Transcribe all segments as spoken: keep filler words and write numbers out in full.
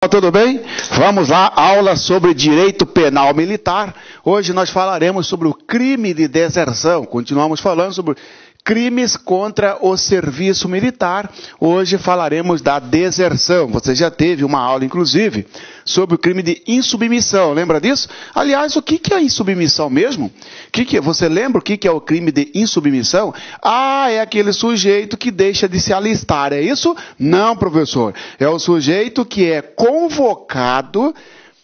Tudo bem? Vamos lá, aula sobre direito penal militar. Hoje nós falaremos sobre o crime de deserção. Continuamos falando sobre crimes contra o serviço militar. Hoje falaremos da deserção. Você já teve uma aula, inclusive, sobre o crime de insubmissão. Lembra disso? Aliás, o que é insubmissão mesmo? O que que, você lembra o que é o crime de insubmissão? Ah, é aquele sujeito que deixa de se alistar. É isso? Não, professor. É o sujeito que é convocado,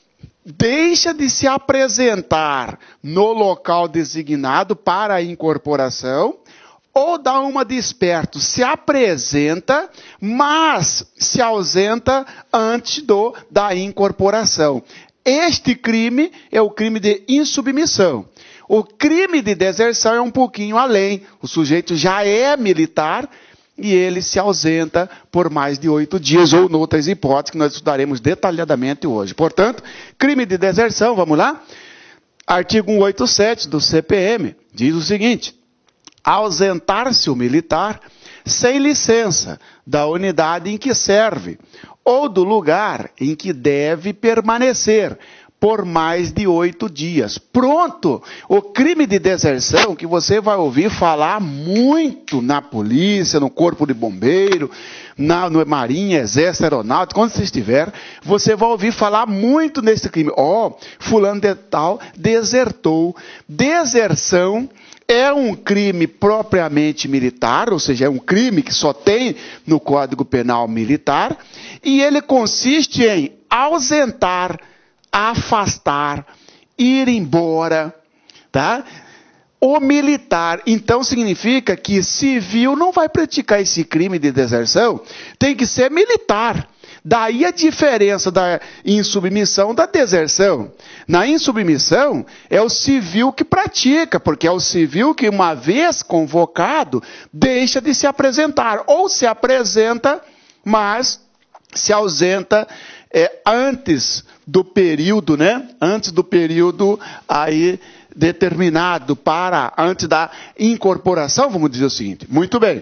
deixa de se apresentar no local designado para a incorporação, ou dá uma de esperto, se apresenta, mas se ausenta antes do, da incorporação. Este crime é o crime de insubmissão. O crime de deserção é um pouquinho além. O sujeito já é militar e ele se ausenta por mais de oito dias, ou noutras hipóteses que nós estudaremos detalhadamente hoje. Portanto, crime de deserção, vamos lá? Artigo cento e oitenta e sete do C P M diz o seguinte: ausentar-se o militar sem licença da unidade em que serve ou do lugar em que deve permanecer por mais de oito dias. Pronto! O crime de deserção que você vai ouvir falar muito na polícia, no corpo de bombeiro, na no Marinha, Exército, Aeronáutica, onde você estiver, você vai ouvir falar muito nesse crime. Ó, oh, fulano de tal desertou. Deserção é um crime propriamente militar, ou seja, é um crime que só tem no Código Penal Militar, e ele consiste em ausentar, afastar, ir embora, tá? O militar, então, significa que civil não vai praticar esse crime de deserção, tem que ser militar. Daí a diferença da insubmissão da deserção. Na insubmissão, é o civil que pratica, porque é o civil que, uma vez convocado, deixa de se apresentar. Ou se apresenta, mas se ausenta é, antes do período, né? Antes do período aí determinado para, antes da incorporação, vamos dizer o seguinte. Muito bem.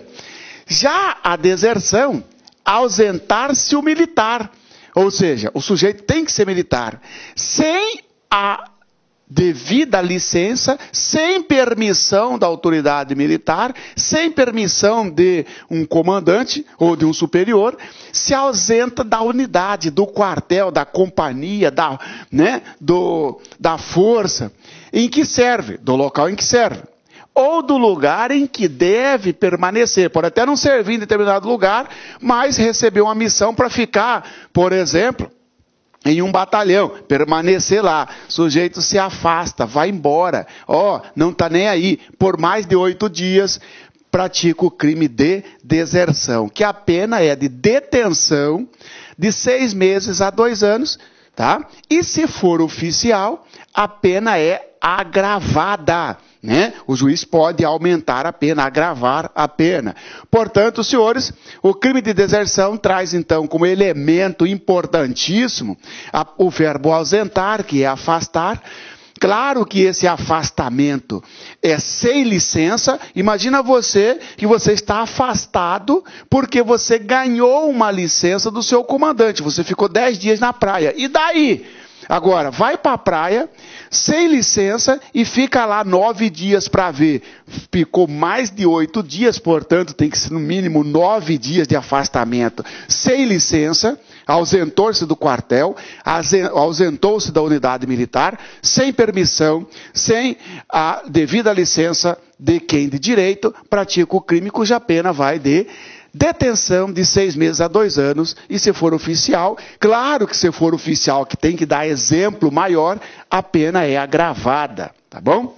Já a deserção, ausentar-se o militar, ou seja, o sujeito tem que ser militar, sem a devida licença, sem permissão da autoridade militar, sem permissão de um comandante ou de um superior, se ausenta da unidade, do quartel, da companhia, da, né, do, da força em que serve, do local em que serve, ou do lugar em que deve permanecer. Pode até não servir em determinado lugar, mas recebeu uma missão para ficar, por exemplo, em um batalhão, permanecer lá. O sujeito se afasta, vai embora. Ó, oh, não está nem aí. Por mais de oito dias, pratica o crime de deserção, que a pena é de detenção de seis meses a dois anos, tá? E se for oficial, a pena é agravada, né? O juiz pode aumentar a pena, agravar a pena. Portanto, senhores, o crime de deserção traz, então, como elemento importantíssimo a, o verbo ausentar, que é afastar. Claro que esse afastamento é sem licença. Imagina você que você está afastado porque você ganhou uma licença do seu comandante. Você ficou dez dias na praia. E daí? Agora, vai para a praia, sem licença, e fica lá nove dias para ver. Ficou mais de oito dias, portanto, tem que ser no mínimo nove dias de afastamento. Sem licença, ausentou-se do quartel, ausentou-se da unidade militar, sem permissão, sem a devida licença de quem de direito pratica o crime, cuja pena vai de detenção de seis meses a dois anos, e se for oficial, claro que se for oficial, que tem que dar exemplo maior, a pena é agravada, tá bom?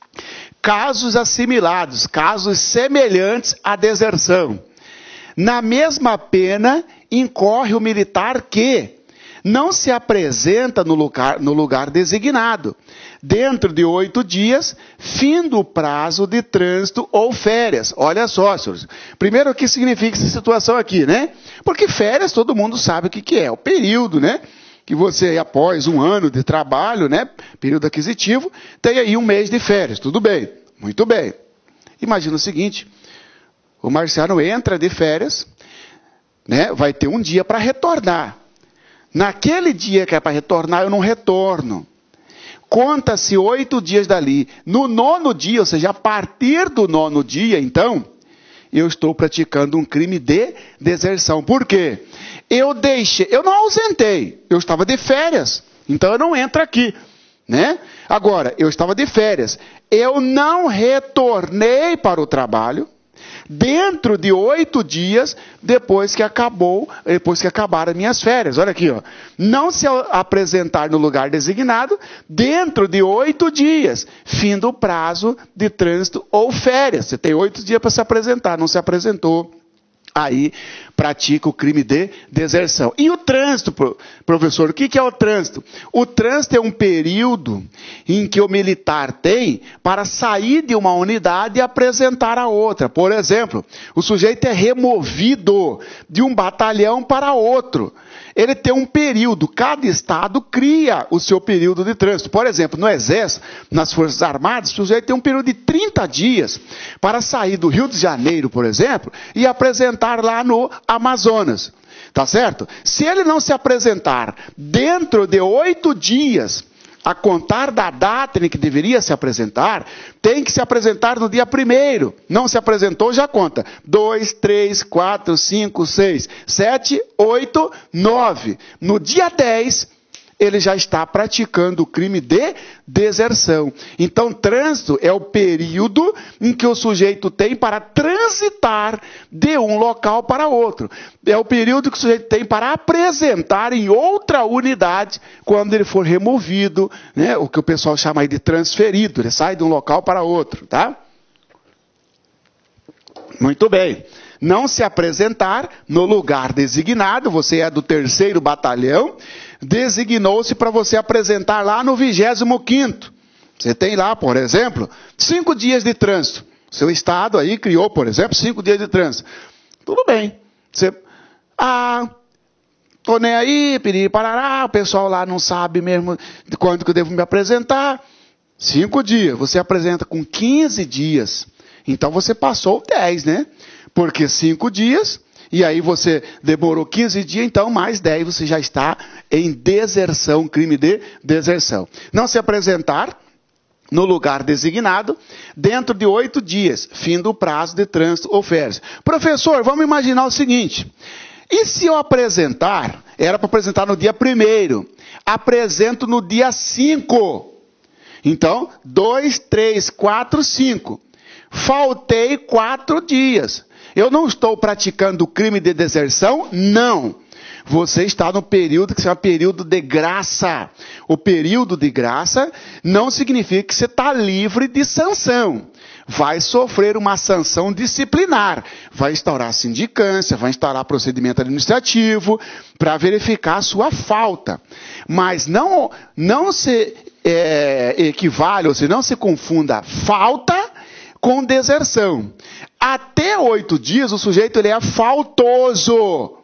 Casos assimilados, casos semelhantes à deserção. Na mesma pena, incorre o militar que não se apresenta no lugar, no lugar designado, dentro de oito dias, fim do prazo de trânsito ou férias. Olha só, senhores. Primeiro, o que significa essa situação aqui, né? Porque férias, todo mundo sabe o que, que é. O período, né? Que você, após um ano de trabalho, né? Período aquisitivo, tem aí um mês de férias. Tudo bem. Muito bem. Imagina o seguinte. O marciano entra de férias, né? Vai ter um dia para retornar. Naquele dia que é para retornar, eu não retorno. Conta-se oito dias dali. No nono dia, ou seja, a partir do nono dia, então, eu estou praticando um crime de deserção. Por quê? Eu deixei, eu não ausentei, eu estava de férias, então eu não entro aqui, né? Agora, eu estava de férias, eu não retornei para o trabalho dentro de oito dias depois que acabou, depois que acabaram as minhas férias. Olha aqui, ó. Não se apresentar no lugar designado dentro de oito dias, fim do prazo de trânsito ou férias. Você tem oito dias para se apresentar, não se apresentou, aí pratica o crime de deserção. E o trânsito, professor, o que é o trânsito? O trânsito é um período em que o militar tem para sair de uma unidade e apresentar a outra. Por exemplo, o sujeito é removido de um batalhão para outro. Ele tem um período, cada estado cria o seu período de trânsito. Por exemplo, no Exército, nas Forças Armadas, o sujeito tem um período de trinta dias para sair do Rio de Janeiro, por exemplo, e apresentar lá no Amazonas. Tá certo? Se ele não se apresentar dentro de oito dias, a contar da data em que deveria se apresentar, tem que se apresentar no dia primeiro. Não se apresentou, já conta. Dois, três, quatro, cinco, seis, sete, oito, nove. No dia dez, ele já está praticando o crime de deserção. Então, trânsito é o período em que o sujeito tem para transitar de um local para outro. É o período que o sujeito tem para apresentar em outra unidade quando ele for removido, né? O que o pessoal chama aí de transferido. Ele sai de um local para outro, tá? Muito bem. Não se apresentar no lugar designado, você é do terceiro batalhão, designou-se para você apresentar lá no vigésimo quinto. Você tem lá, por exemplo, cinco dias de trânsito. Seu estado aí criou, por exemplo, cinco dias de trânsito. Tudo bem. Você, ah, tô nem aí, piriri, parará, o pessoal lá não sabe mesmo de quando que eu devo me apresentar. Cinco dias. Você apresenta com quinze dias. Então você passou dez, né? Porque cinco dias, e aí você demorou quinze dias, então mais dez você já está em deserção, crime de deserção. Não se apresentar no lugar designado dentro de oito dias, fim do prazo de trânsito ou férias. Professor, vamos imaginar o seguinte, e se eu apresentar, era para apresentar no dia primeiro, apresento no dia cinco. Então, dois, três, quatro, cinco. Faltei quatro dias. Eu não estou praticando o crime de deserção? Não. Você está no período que se chama período de graça. O período de graça não significa que você está livre de sanção. Vai sofrer uma sanção disciplinar. Vai instaurar sindicância, vai instaurar procedimento administrativo para verificar a sua falta. Mas não, não se é, equivale, ou seja, não se confunda falta com deserção. Até oito dias, o sujeito ele é faltoso.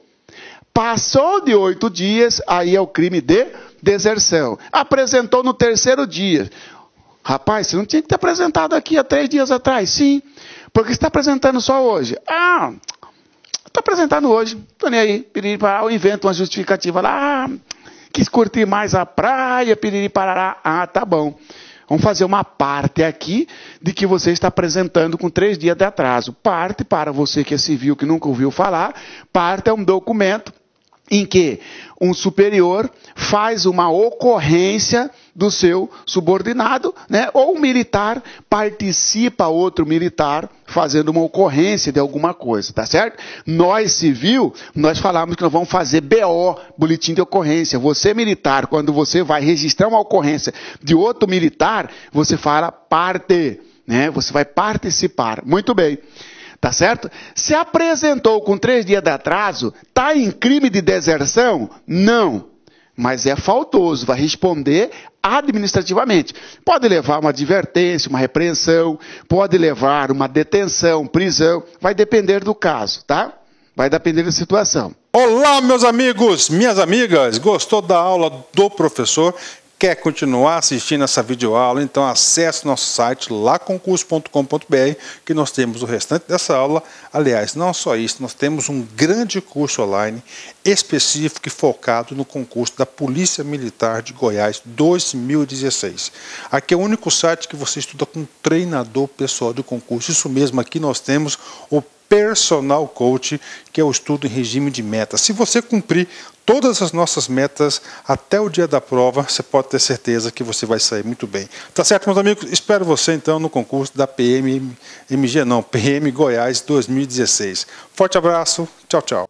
Passou de oito dias, aí é o crime de deserção. Apresentou no terceiro dia. Rapaz, você não tinha que ter apresentado aqui há três dias atrás. Sim, porque você está apresentando só hoje. Ah, está apresentando hoje. Estou nem aí. Eu invento uma justificativa lá. Ah, quis curtir mais a praia, piriri parará. Ah, tá bom. Vamos fazer uma parte aqui de que você está apresentando com três dias de atraso. Parte, para você que é civil, que nunca ouviu falar, parte é um documento em que um superior faz uma ocorrência do seu subordinado, né? Ou um militar participa outro militar fazendo uma ocorrência de alguma coisa, tá certo? Nós, civil, nós falamos que nós vamos fazer B O, boletim de ocorrência. Você, militar, quando você vai registrar uma ocorrência de outro militar, você fala parte, né? Você vai participar. Muito bem. Tá certo? Se apresentou com três dias de atraso, está em crime de deserção? Não. Mas é faltoso, vai responder administrativamente. Pode levar uma advertência, uma repreensão, pode levar uma detenção, prisão, vai depender do caso, tá? Vai depender da situação. Olá, meus amigos, minhas amigas, gostou da aula do professor? Quer continuar assistindo essa videoaula? Então acesse nosso site lá concurso ponto com ponto br, que nós temos o restante dessa aula. Aliás, não só isso, nós temos um grande curso online específico e focado no concurso da Polícia Militar de Goiás dois mil e dezesseis. Aqui é o único site que você estuda com um treinador pessoal de concurso. Isso mesmo, aqui nós temos o Personal Coach, que é o estudo em regime de metas. Se você cumprir todas as nossas metas até o dia da prova, você pode ter certeza que você vai sair muito bem. Tá certo, meus amigos? Espero você então no concurso da P M M G, não, P M Goiás dois mil e dezesseis. Forte abraço, tchau, tchau.